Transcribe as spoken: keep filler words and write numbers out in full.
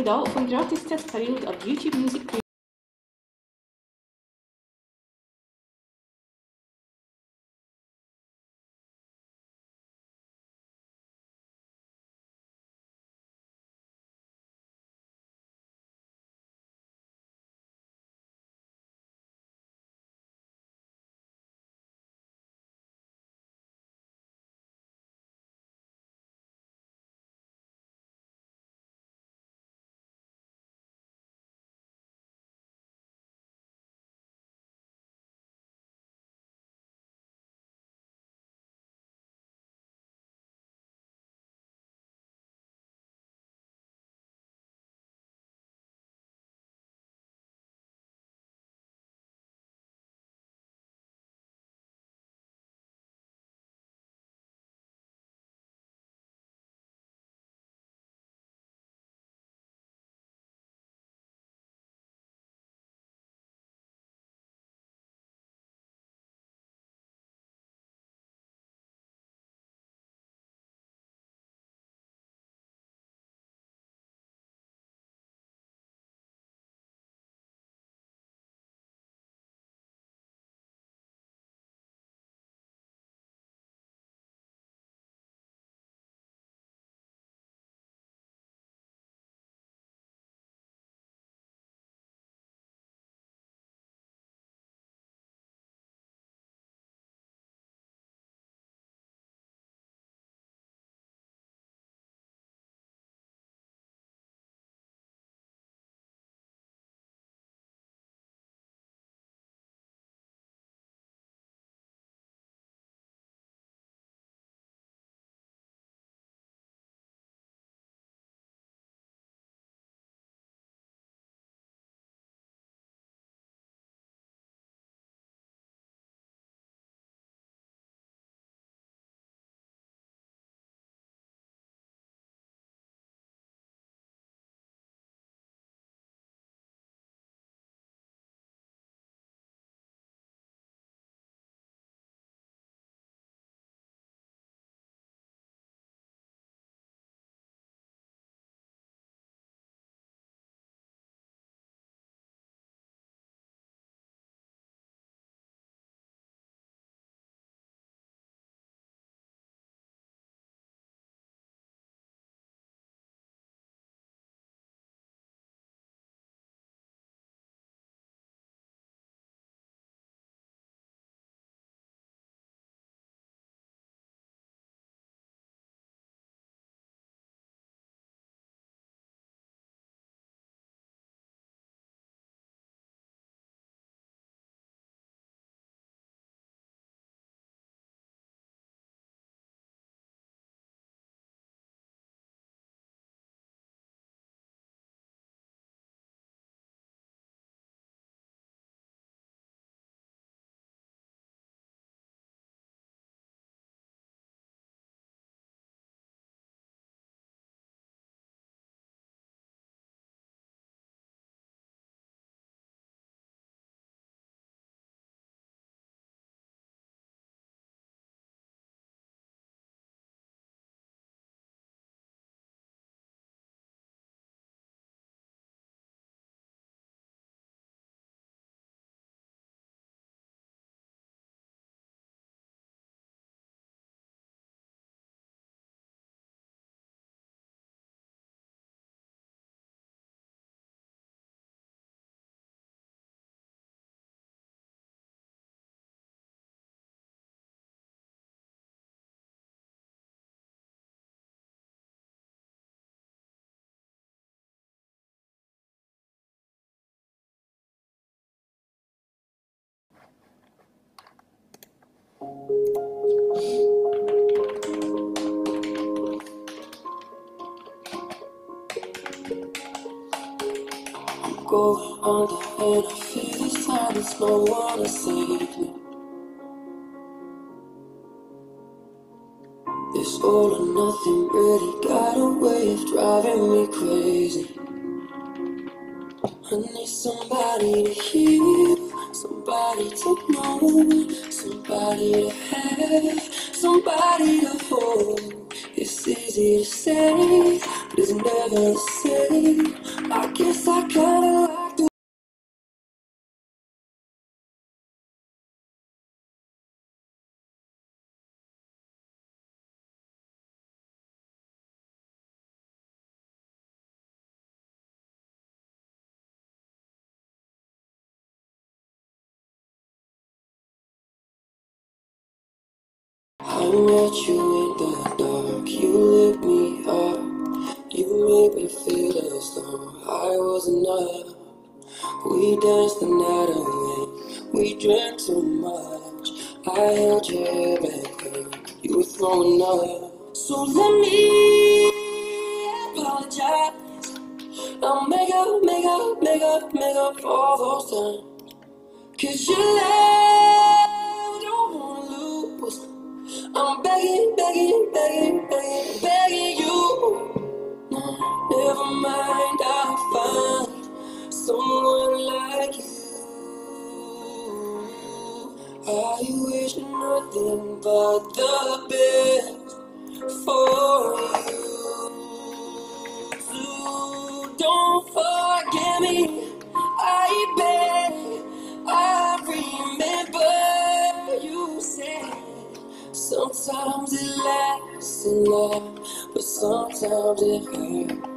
idag och få en gratis testperiod av YouTube Music Premium. Going under and I feel this time there's no one to save me. This all or nothing really got a way of driving me crazy. I need somebody to hear, somebody to know, somebody to have, somebody to hold. It's easy to say, but it's never the same I guess I kinda like the I met you in the dark, you lit me up. You made me feel as though I was enough. We danced the night away, we drank too much. I held your hair back then, you were throwing up. So let me apologize. I'll make up, make up, make up, make up for all those times. Cause your love, don't wanna lose. I'm begging, begging, begging, begging, begging you. Never mind, I'll find someone like you. I wish nothing but the best for you. So don't forget me, I beg. I remember you said sometimes it lasts in love, but sometimes it hurts.